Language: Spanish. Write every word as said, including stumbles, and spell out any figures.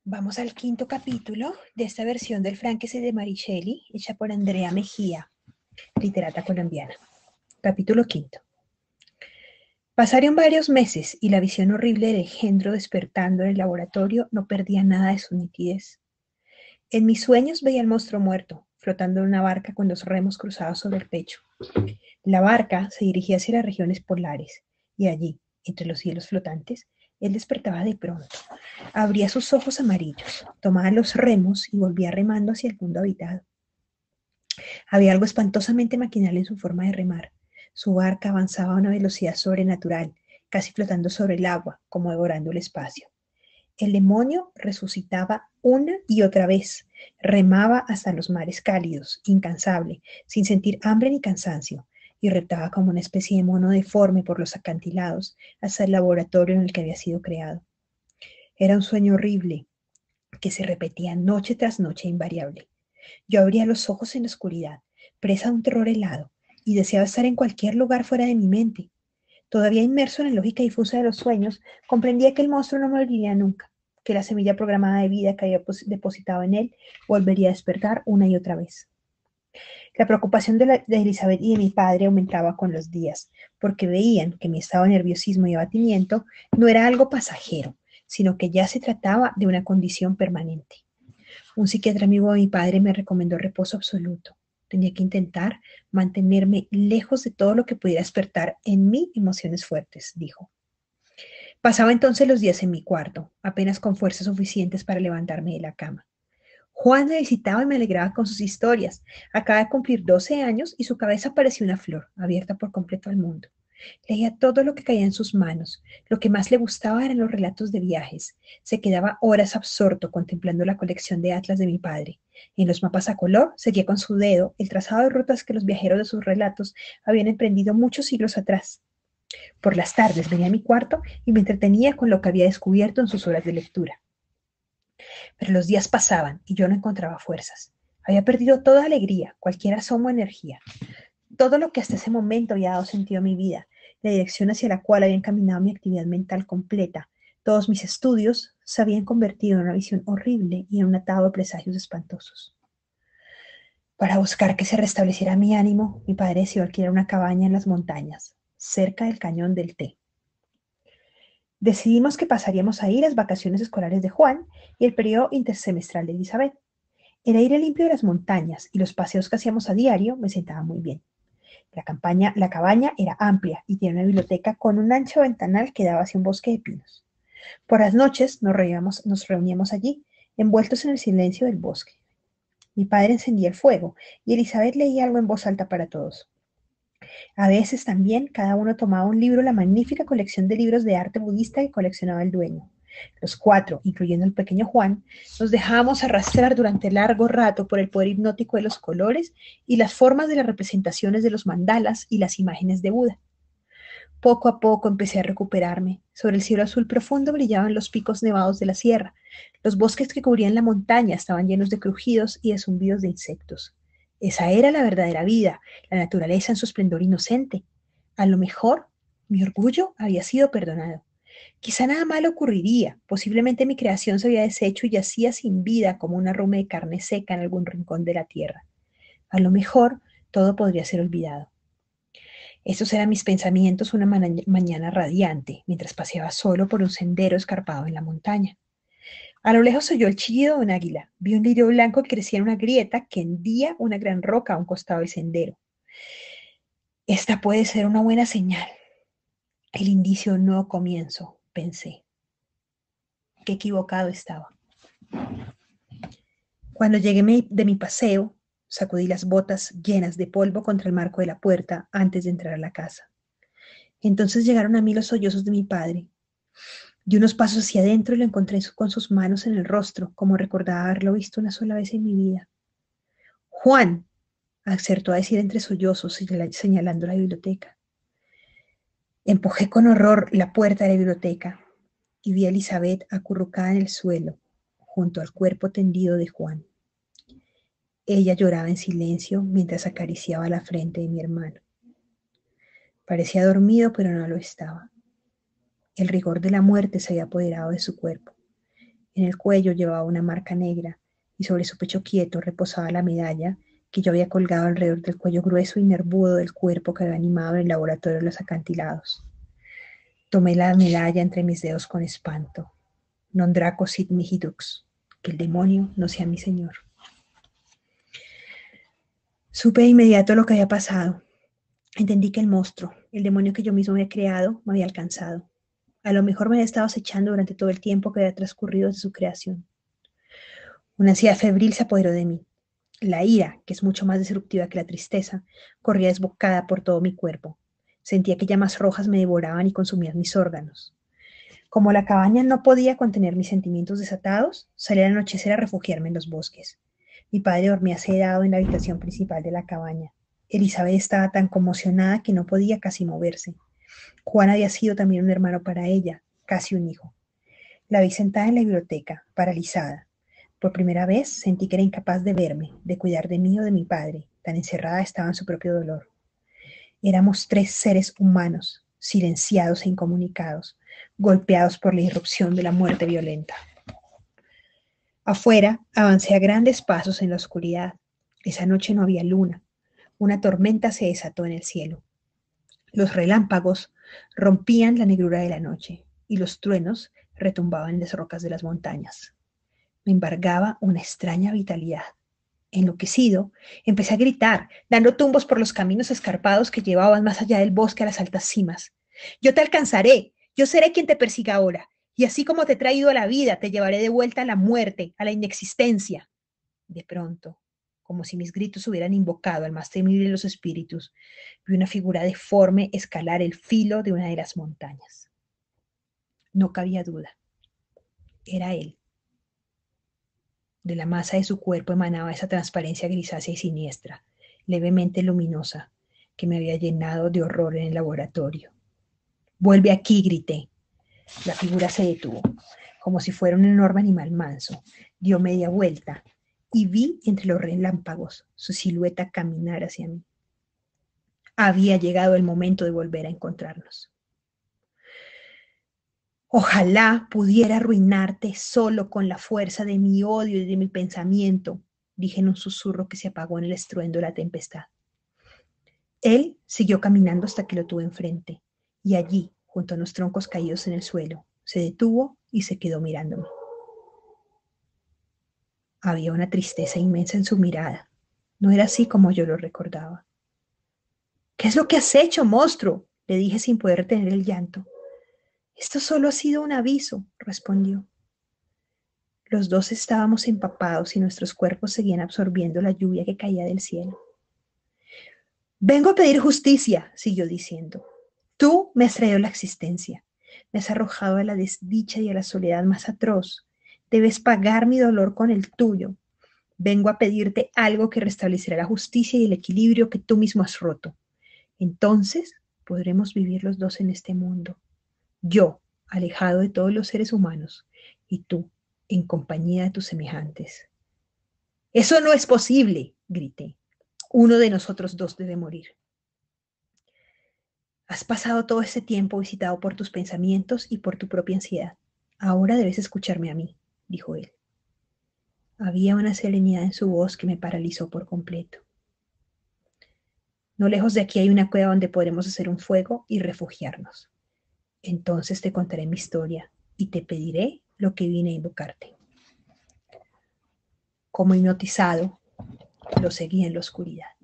Vamos al quinto capítulo de esta versión del Frankenstein de Mary Shelley, hecha por Andrea Mejía, literata colombiana. Capítulo quinto. Pasaron varios meses y la visión horrible del engendro despertando en el laboratorio no perdía nada de su nitidez. En mis sueños veía al monstruo muerto, flotando en una barca con los remos cruzados sobre el pecho. La barca se dirigía hacia las regiones polares, y allí, entre los cielos flotantes, él despertaba de pronto. Abría sus ojos amarillos, tomaba los remos y volvía remando hacia el mundo habitado. Había algo espantosamente maquinal en su forma de remar. Su barca avanzaba a una velocidad sobrenatural, casi flotando sobre el agua, como devorando el espacio. El demonio resucitaba una y otra vez, remaba hasta los mares cálidos, incansable, sin sentir hambre ni cansancio, y reptaba como una especie de mono deforme por los acantilados hasta el laboratorio en el que había sido creado. Era un sueño horrible que se repetía noche tras noche invariable. Yo abría los ojos en la oscuridad, presa de un terror helado, y deseaba estar en cualquier lugar fuera de mi mente. Todavía inmerso en la lógica difusa de los sueños, comprendía que el monstruo no moriría nunca, que la semilla programada de vida que había depositado en él volvería a despertar una y otra vez. La preocupación de, la, de Elizabeth y de mi padre aumentaba con los días, porque veían que mi estado de nerviosismo y abatimiento no era algo pasajero, sino que ya se trataba de una condición permanente. Un psiquiatra amigo de mi padre me recomendó reposo absoluto. Tenía que intentar mantenerme lejos de todo lo que pudiera despertar en mí emociones fuertes, dijo. Pasaba entonces los días en mi cuarto, apenas con fuerzas suficientes para levantarme de la cama. Juan me visitaba y me alegraba con sus historias. Acaba de cumplir doce años y su cabeza parecía una flor, abierta por completo al mundo. Leía todo lo que caía en sus manos. Lo que más le gustaba eran los relatos de viajes. Se quedaba horas absorto contemplando la colección de atlas de mi padre. En los mapas a color seguía con su dedo el trazado de rutas que los viajeros de sus relatos habían emprendido muchos siglos atrás. Por las tardes venía a mi cuarto y me entretenía con lo que había descubierto en sus horas de lectura. Pero los días pasaban y yo no encontraba fuerzas. Había perdido toda alegría, cualquier asomo de energía. Todo lo que hasta ese momento había dado sentido a mi vida, la dirección hacia la cual había encaminado mi actividad mental completa, todos mis estudios, se habían convertido en una visión horrible y en un atado de presagios espantosos. Para buscar que se restableciera mi ánimo, mi padre decidió alquilar una cabaña en las montañas, cerca del cañón del Té. Decidimos que pasaríamos ahí las vacaciones escolares de Juan y el periodo intersemestral de Elizabeth. El aire limpio de las montañas y los paseos que hacíamos a diario me sentaban muy bien. La, campaña, la cabaña era amplia y tenía una biblioteca con un ancho ventanal que daba hacia un bosque de pinos. Por las noches nos reuníamos, nos reuníamos allí, envueltos en el silencio del bosque. Mi padre encendía el fuego y Elizabeth leía algo en voz alta para todos. A veces también cada uno tomaba un libro de la magnífica colección de libros de arte budista que coleccionaba el dueño. Los cuatro, incluyendo el pequeño Juan, nos dejábamos arrastrar durante largo rato por el poder hipnótico de los colores y las formas de las representaciones de los mandalas y las imágenes de Buda. Poco a poco empecé a recuperarme. Sobre el cielo azul profundo brillaban los picos nevados de la sierra. Los bosques que cubrían la montaña estaban llenos de crujidos y de zumbidos de insectos. Esa era la verdadera vida, la naturaleza en su esplendor inocente. A lo mejor mi orgullo había sido perdonado. Quizá nada malo ocurriría. Posiblemente mi creación se había deshecho y yacía sin vida como una ruma de carne seca en algún rincón de la tierra. A lo mejor todo podría ser olvidado. Estos eran mis pensamientos una ma- mañana radiante, mientras paseaba solo por un sendero escarpado en la montaña. A lo lejos oyó el chillido de un águila. Vi un lirio blanco que crecía en una grieta que hendía una gran roca a un costado del sendero. Esta puede ser una buena señal. El indicio de un nuevo comienzo, pensé. Qué equivocado estaba. Cuando llegué de mi paseo, sacudí las botas llenas de polvo contra el marco de la puerta antes de entrar a la casa. Entonces llegaron a mí los sollozos de mi padre. Di unos pasos hacia adentro y lo encontré con sus manos en el rostro, como recordaba haberlo visto una sola vez en mi vida. Juan, acertó a decir entre sollozos, señalando la biblioteca. Empujé con horror la puerta de la biblioteca y vi a Elizabeth acurrucada en el suelo, junto al cuerpo tendido de Juan. Ella lloraba en silencio mientras acariciaba la frente de mi hermano. Parecía dormido, pero no lo estaba. El rigor de la muerte se había apoderado de su cuerpo. En el cuello llevaba una marca negra y sobre su pecho quieto reposaba la medalla que yo había colgado alrededor del cuello grueso y nervudo del cuerpo que había animado en el laboratorio de los acantilados. Tomé la medalla entre mis dedos con espanto. Non draco sit mihi dux, que el demonio no sea mi señor. Supe de inmediato lo que había pasado. Entendí que el monstruo, el demonio que yo mismo había creado, me había alcanzado. A lo mejor me había estado acechando durante todo el tiempo que había transcurrido desde su creación. Una ansiedad febril se apoderó de mí. La ira, que es mucho más disruptiva que la tristeza, corría desbocada por todo mi cuerpo. Sentía que llamas rojas me devoraban y consumían mis órganos. Como la cabaña no podía contener mis sentimientos desatados, salí al anochecer a refugiarme en los bosques. Mi padre dormía sedado en la habitación principal de la cabaña. Elizabeth estaba tan conmocionada que no podía casi moverse. Juan había sido también un hermano para ella, casi un hijo. La vi sentada en la biblioteca, paralizada. Por primera vez sentí que era incapaz de verme, de cuidar de mí o de mi padre. Tan encerrada estaba en su propio dolor. Éramos tres seres humanos, silenciados e incomunicados, golpeados por la irrupción de la muerte violenta. Afuera avancé a grandes pasos en la oscuridad. Esa noche no había luna. Una tormenta se desató en el cielo. Los relámpagos rompían la negrura de la noche y los truenos retumbaban en las rocas de las montañas. Me embargaba una extraña vitalidad. Enloquecido, empecé a gritar, dando tumbos por los caminos escarpados que llevaban más allá del bosque a las altas cimas. Yo te alcanzaré, yo seré quien te persiga ahora, y así como te he traído a la vida, te llevaré de vuelta a la muerte, a la inexistencia. De pronto, como si mis gritos hubieran invocado al más temible de los espíritus, vi una figura deforme escalar el filo de una de las montañas. No cabía duda. Era él. De la masa de su cuerpo emanaba esa transparencia grisácea y siniestra, levemente luminosa, que me había llenado de horror en el laboratorio. «Vuelve aquí», grité. La figura se detuvo, como si fuera un enorme animal manso. Dio media vuelta y vi entre los relámpagos su silueta caminar hacia mí. Había llegado el momento de volver a encontrarnos. Ojalá pudiera arruinarte solo con la fuerza de mi odio y de mi pensamiento, dije en un susurro que se apagó en el estruendo de la tempestad. Él siguió caminando hasta que lo tuve enfrente, y allí, junto a unos troncos caídos en el suelo, se detuvo y se quedó mirándome. Había una tristeza inmensa en su mirada. No era así como yo lo recordaba. «¿Qué es lo que has hecho, monstruo?», le dije sin poder retener el llanto. «Esto solo ha sido un aviso», respondió. Los dos estábamos empapados y nuestros cuerpos seguían absorbiendo la lluvia que caía del cielo. «Vengo a pedir justicia», siguió diciendo. «Tú me has traído la existencia, me has arrojado a la desdicha y a la soledad más atroz. Debes pagar mi dolor con el tuyo. Vengo a pedirte algo que restablecerá la justicia y el equilibrio que tú mismo has roto. Entonces podremos vivir los dos en este mundo. Yo, alejado de todos los seres humanos, y tú, en compañía de tus semejantes». «Eso no es posible», grité. «Uno de nosotros dos debe morir». «Has pasado todo este tiempo visitado por tus pensamientos y por tu propia ansiedad. Ahora debes escucharme a mí», dijo él. Había una serenidad en su voz que me paralizó por completo. «No lejos de aquí hay una cueva donde podremos hacer un fuego y refugiarnos. Entonces te contaré mi historia y te pediré lo que vine a invocarte». Como hipnotizado, lo seguí en la oscuridad.